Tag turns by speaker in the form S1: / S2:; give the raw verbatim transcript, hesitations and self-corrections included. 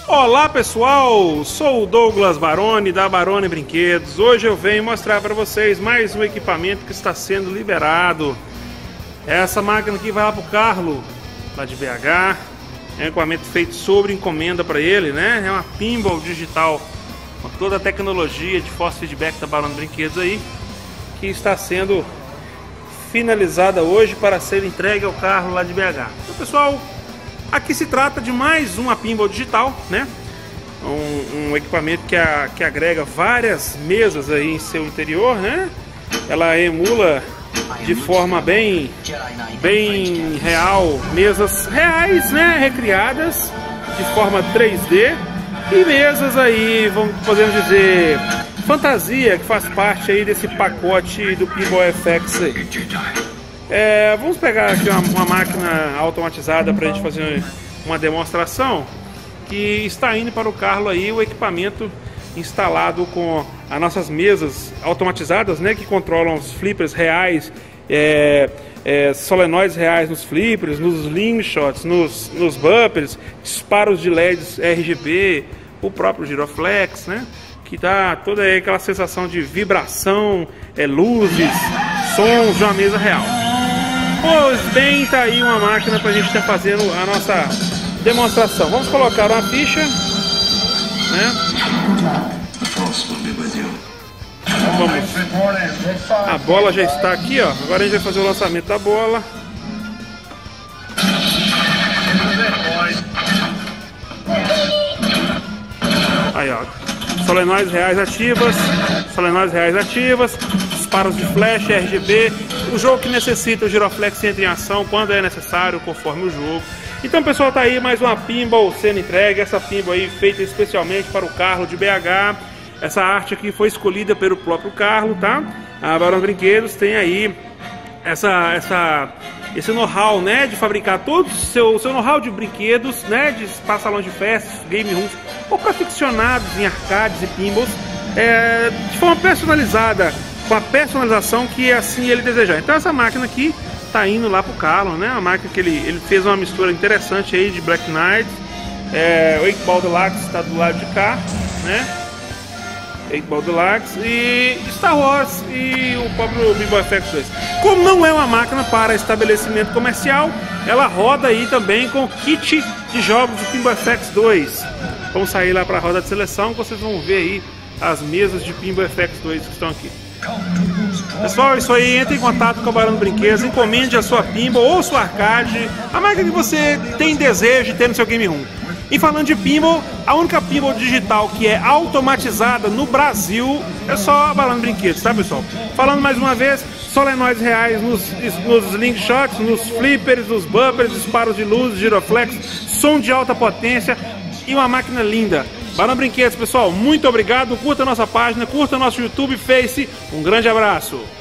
S1: Olá pessoal, sou o Douglas Baroni da Baroni Brinquedos. Hoje eu venho mostrar para vocês mais um equipamento que está sendo liberado. Essa máquina aqui vai lá para o Carlo, lá de B H. É um equipamento feito sobre encomenda para ele, né? É uma pinball digital com toda a tecnologia de force feedback da Baroni Brinquedos aí, que está sendo finalizada hoje para ser entregue ao Carlo lá de B H. Então pessoal, aqui se trata de mais uma pinball digital, né? Um, um equipamento que, a, que agrega várias mesas aí em seu interior, né? Ela emula de forma bem, bem real mesas reais, né? Recriadas de forma três D e mesas aí, vamos podemos dizer, fantasia, que faz parte aí desse pacote do Pinball F X aí. É, vamos pegar aqui uma, uma máquina automatizada para a gente fazer uma demonstração, que está indo para o Carlo aí o equipamento instalado com as nossas mesas automatizadas, né, que controlam os flippers reais, é, é, solenoides reais nos flippers, nos slingshots, nos, nos bumpers, disparos de L E Ds R G B, o próprio giroflex, né, que dá toda aquela sensação de vibração, é, luzes, sons de uma mesa real. Pois bem, tá aí uma máquina para a gente estar fazendo a nossa demonstração. Vamos colocar uma ficha, né? Então vamos. A bola já está aqui, ó. Agora a gente vai fazer o lançamento da bola. Aí, ó. Solenoides reais ativas, solenoides reais ativas, disparos de flash, R G B, o jogo que necessita o giroflex entra em ação quando é necessário, conforme o jogo. Então pessoal, tá aí mais uma pinball sendo entregue, essa pinball aí feita especialmente para o Carlo de B H. Essa arte aqui foi escolhida pelo próprio Carlo, tá? A Baroni Brinquedos tem aí essa, essa, esse know-how, né, de fabricar todo o seu, seu know-how de brinquedos, né, de para salões de festas, game rooms, ou para aficionados em arcades e pinballs, é, de forma personalizada, com a personalização que assim ele desejar. Então essa máquina aqui tá indo lá pro Carlo, né, uma máquina que ele, ele fez uma mistura interessante aí de Black Knight, é, o oito Ball Deluxe está do lado de cá, né, oito Ball Deluxe e Star Wars e o próprio Pinball F X dois. Como não é uma máquina para estabelecimento comercial, ela roda aí também com kit de jogos do Pinball F X dois. Vamos sair lá para a roda de seleção, que vocês vão ver aí as mesas de Pinball F X dois que estão aqui. Pessoal, isso aí, entre em contato com a Baroni Brinquedos, encomende a sua pinball ou sua arcade, a máquina que você tem desejo de ter no seu game room. E falando de pinball, a única pinball digital que é automatizada no Brasil é só a Baroni Brinquedos, tá pessoal? Falando mais uma vez, solenoides reais nos, nos slingshots, nos flippers, nos bumpers, disparos de luz, giroflex, som de alta potência e uma máquina linda. Baroni Brinquedos, pessoal, muito obrigado, curta a nossa página, curta nosso YouTube, Face, um grande abraço!